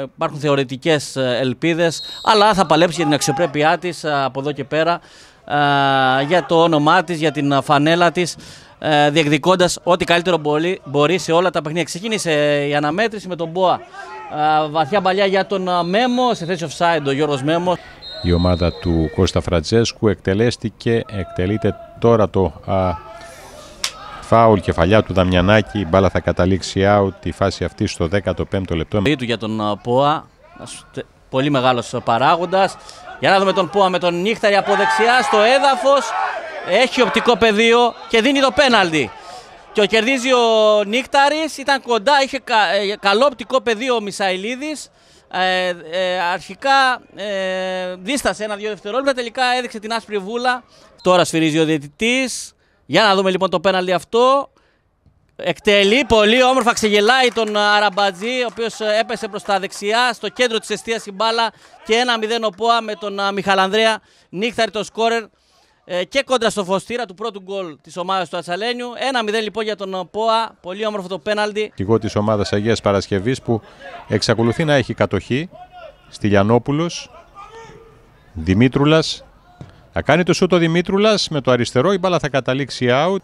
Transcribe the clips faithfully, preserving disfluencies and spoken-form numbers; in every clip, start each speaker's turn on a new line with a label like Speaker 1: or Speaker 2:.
Speaker 1: υπάρχουν θεωρητικές ελπίδες, αλλά θα παλέψει για την αξιοπρέπειά της από εδώ και πέρα, για το όνομά της, για την φανέλα της, διεκδικώντας ό,τι καλύτερο μπορεί σε όλα τα παιχνίδια. Ξεκίνησε η αναμέτρηση με τον Μπόα. Βαθιά παλιά για τον Μέμο, σε θέση offside ο Γιώργος Μέμος.
Speaker 2: Η ομάδα του Κώστα Φραντζέσκου εκτελέστηκε, εκτελείται τώρα το α, φάουλ, κεφαλιά του Δαμιανάκη. Η μπάλα θα καταλήξει out τη φάση αυτή στο δέκατο πέμπτο λεπτό.
Speaker 1: Για τον Πόα, πολύ μεγάλος παράγοντας. Για να δούμε τον Πόα με τον Νύχταρη από δεξιά στο έδαφος. Έχει οπτικό πεδίο και δίνει το πέναλτι. Και ο κερδίζει ο Νύχταρης, ήταν κοντά, είχε κα, ε, καλό οπτικό πεδίο ο Μισαηλίδης. Ε, ε, αρχικά ε, δίστασε ένα-δύο δευτερόλεπτα, τελικά έδειξε την άσπρη βούλα. Τώρα σφυρίζει ο διαιτητής. Για να δούμε λοιπόν το πέναλτι αυτό. Εκτελεί πολύ όμορφα, ξεγελάει τον Αραμπατζή, ο οποίος έπεσε προς τα δεξιά, στο κέντρο της εστίας η μπάλα και ένα μηδέν ο Πόα με τον Μιχαλανδρέα Νύχταρη, το σκόρερ, και κόντρα στο φωστήρα του πρώτου γκολ της ομάδας του Ατσαλένιου. ένα μηδέν λοιπόν για τον Πόα, πολύ όμορφο το πέναλτι.
Speaker 2: Αρχηγό της ομάδας Αγίας Παρασκευής που εξακολουθεί να έχει κατοχή, Στυλιανόπουλος, Δημήτρουλας. Θα κάνει το σούτο Δημήτρουλας με το αριστερό, η μπάλα θα καταλήξει out.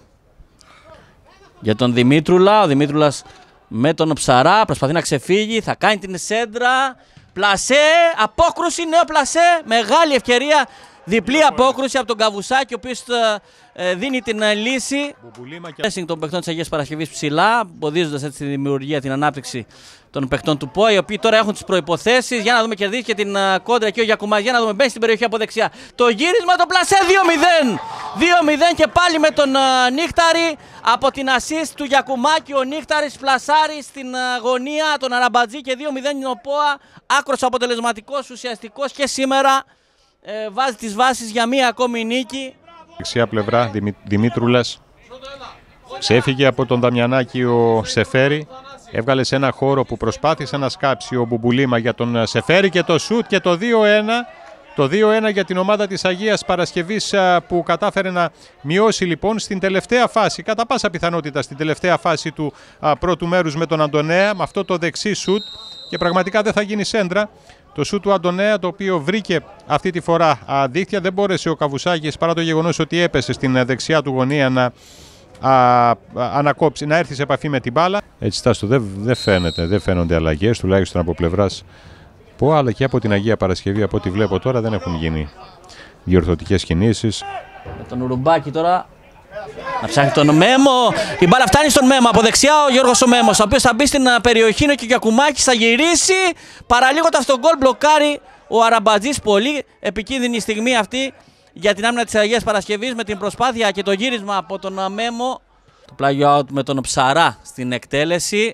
Speaker 1: Για τον Δημήτρουλα, ο Δημήτρουλας με τον Ψαρά προσπαθεί να ξεφύγει, θα κάνει την σέντρα. Πλασέ, απόκρουση, νέο πλασέ, μεγάλη ευκαιρία. Διπλή απόκρουση από τον Καβουσάκη, ο οποίος ε, δίνει την ε, λύση. Και... των παιχτών της Αγίας Παρασκευής ψηλά, εμποδίζοντας έτσι τη δημιουργία, την ανάπτυξη των παιχτών του Πόα, οι οποίοι τώρα έχουν τις προϋποθέσεις. Για να δούμε, κερδίσει και την uh, κόντρα και ο Γιακουμάς. Για να δούμε, μπαίνει στην περιοχή από δεξιά. Το γύρισμα, το πλασέ, δύο μηδέν. δύο μηδέν και πάλι με τον uh, Νύχταρη. Από την assist του Γιακουμάκη, ο Νύχταρης πλασάρει στην uh, γωνία τον Αραμπατζή και δύο μηδέν είναι ο Πόα. Άκρος αποτελεσματικός, ουσιαστικός και σήμερα. Ε, βάζει τις βάσεις για μία ακόμη νίκη.
Speaker 2: Δεξιά πλευρά Δημη, Δημήτρουλας. Ξέφυγε από τον Δαμιανάκη ο Σεφέρη. Έβγαλε σε ένα χώρο που προσπάθησε να σκάψει ο Μπουμπουλίμα για τον Σεφέρη και το σουτ και το δύο ένα. Το δύο ένα για την ομάδα της Αγίας Παρασκευής που κατάφερε να μειώσει λοιπόν στην τελευταία φάση, κατά πάσα πιθανότητα στην τελευταία φάση του α, πρώτου μέρους με τον Αντωνέα, με αυτό το δεξί σουτ, και πραγματικά δεν θα γίνει σέντρα. Το σουτ του Αντωνέα, το οποίο βρήκε αυτή τη φορά α, δίχτυα, δεν μπόρεσε ο Καβουσάκης, παρά το γεγονός ότι έπεσε στην δεξιά του γωνία, να α, α, ανακόψει, να έρθει σε επαφή με την μπάλα. Έτσι Τάστο, δεν δε φαίνεται, δεν φαίνονται αλλαγές, τουλάχιστον από πλευράς Πόα, αλλά και από την Αγία Παρασκευή, από ό,τι βλέπω τώρα δεν έχουν γίνει διορθωτικές κινήσεις.
Speaker 1: Με τον Ουρουμπάκη τώρα να ψάχνει τον Μέμο. Η μπάλα φτάνει στον Μέμο. Από δεξιά ο Γιώργος ο Μέμος, ο οποίος θα μπει στην περιοχή, είναι και ο Γιακουμάκης θα γυρίσει. Παραλίγοντας τον γκολ, μπλοκάρει ο Αραμπατζής. Πολύ επικίνδυνη στιγμή αυτή για την άμυνα της Αγίας Παρασκευής, με την προσπάθεια και το γύρισμα από τον Μέμο. Το πλάγιο out με τον Ψαρά στην εκτέλεση.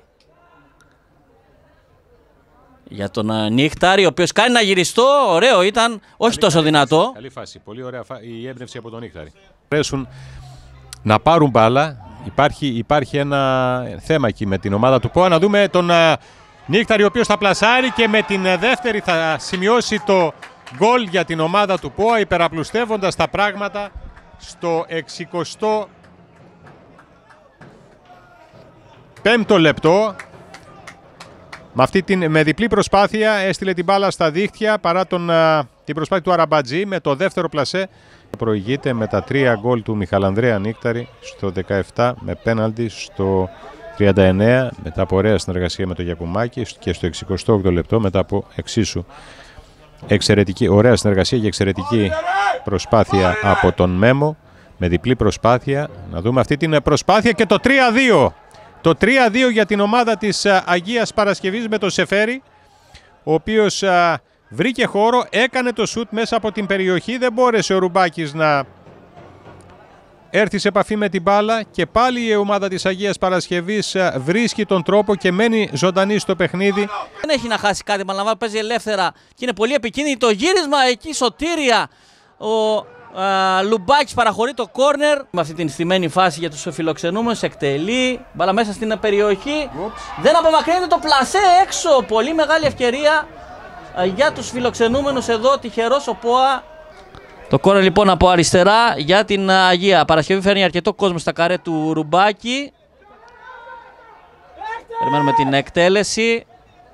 Speaker 1: Για τον Νύχταρη, ο οποίος κάνει ένα γυριστό, ωραίο ήταν, όχι καλή, τόσο καλή δυνατό.
Speaker 2: Φάση, καλή φάση, πολύ ωραία η έμπνευση από τον Νύχταρη. Πρέσουν να πάρουν μπάλα, υπάρχει, υπάρχει ένα θέμα εκεί με την ομάδα του Πόα. Να δούμε τον uh, Νύχταρη, ο οποίος θα πλασάρει και με την uh, δεύτερη θα σημειώσει το γκολ για την ομάδα του Πόα, υπεραπλουστεύοντας τα πράγματα στο εξηκοστό πέμπτο λεπτό. Με, αυτή την, με διπλή προσπάθεια έστειλε την μπάλα στα δίχτυα παρά τον, α, την προσπάθεια του Αραμπατζή με το δεύτερο πλασέ. Προηγείται με τα τρία γκολ του Μιχαλανδρέα Νύχταρη στο δεκαεπτά με πέναλτι στο τριάντα εννέα μετά από ωραία συνεργασία με τον Γιακουμάκη και στο εξηκοστό όγδοο λεπτό μετά από εξίσου εξαιρετική, ωραία συνεργασία και εξαιρετική προσπάθεια από τον Μέμο με διπλή προσπάθεια. Να δούμε αυτή την προσπάθεια και το τρία δύο. Το τρία δύο για την ομάδα της Αγίας Παρασκευής με τον Σεφέρη, ο οποίος α, βρήκε χώρο, έκανε το σουτ μέσα από την περιοχή, δεν μπόρεσε ο Ρουμπάκης να έρθει σε επαφή με την μπάλα και πάλι η ομάδα της Αγίας Παρασκευής α, βρίσκει τον τρόπο και μένει ζωντανή στο παιχνίδι.
Speaker 1: Δεν έχει να χάσει κάτι, μαλαμβάνω, παίζει ελεύθερα και είναι πολύ επικίνδυνη το γύρισμα εκεί, σωτήρια. Ο Uh, Λουμπάκης παραχωρεί το κόρνερ με αυτή την στημένη φάση για τους φιλοξενούμενους. Εκτελεί μπάλα μέσα στην περιοχή. Oops. Δεν απομακρύνεται το πλασέ έξω. Πολύ μεγάλη ευκαιρία uh, για τους φιλοξενούμενους εδώ. Τυχερός ο Πόα. Το κόρνερ λοιπόν από αριστερά για την uh, Αγία Παρασκευή. Φέρνει αρκετό κόσμο στα καρέ του Ρουμπάκη. Περιμένουμε την εκτέλεση.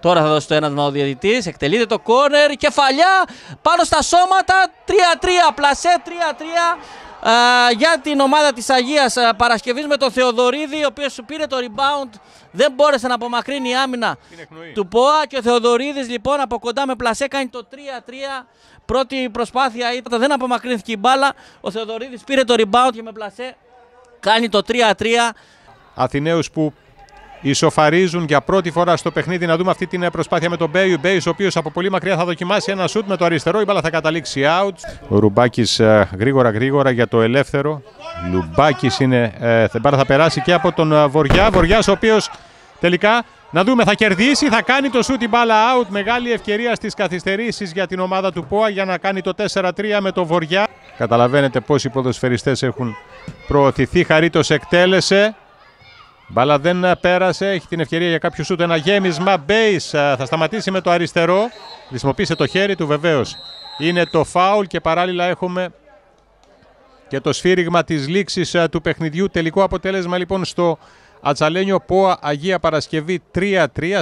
Speaker 1: Τώρα θα δώσει το ένασμα ο διαιτητής, εκτελείται το κόρνερ, κεφαλιά πάνω στα σώματα, τρία τρία, πλασέ τρία τρία uh, για την ομάδα της Αγίας uh, Παρασκευής με τον Θεοδωρίδη, ο οποίος σου πήρε το rebound, δεν μπόρεσε να απομακρύνει η άμυνα του ΠΟΑ και ο Θεοδωρίδης λοιπόν από κοντά με πλασέ κάνει το τρία τρία. Πρώτη προσπάθεια ήταν, δεν απομακρύνθηκε η μπάλα, ο Θεοδωρίδης πήρε το rebound και με πλασέ κάνει το τρία τρία.
Speaker 2: Αθηναίους που ισοφαρίζουν για πρώτη φορά στο παιχνίδι. Να δούμε αυτή την προσπάθεια με τον Μπέιου. Μπέιου, ο οποίος από πολύ μακριά θα δοκιμάσει ένα σουτ με το αριστερό. Η μπάλα θα καταλήξει out. Ο Ρουμπάκης ε, γρήγορα γρήγορα για το ελεύθερο. Λουμπάκης είναι. Ε, θα, θα περάσει και από τον ε, Βοριά. Βοριάς, ο οποίος τελικά να δούμε θα κερδίσει. Θα κάνει το σουτ, η μπάλα out. Μεγάλη ευκαιρία στις καθυστερήσεις για την ομάδα του ΠΟΑ για να κάνει το τέσσερα τρία με το Βοριά. Καταλαβαίνετε πόσοι ποδοσφαιριστές έχουν προωθηθεί. Χαρίτος εκτέλεσε. Μπάλα δεν πέρασε, έχει την ευκαιρία για κάποιο σούτ, ένα γέμισμα. Μπέις θα σταματήσει με το αριστερό. Χρησιμοποίησε το χέρι του, βεβαίως. Είναι το φάουλ και παράλληλα έχουμε και το σφύριγμα της λήξης του παιχνιδιού. Τελικό αποτέλεσμα λοιπόν στο Ατσαλένιο ΠΟΑ Αγία Παρασκευή τρία τρία.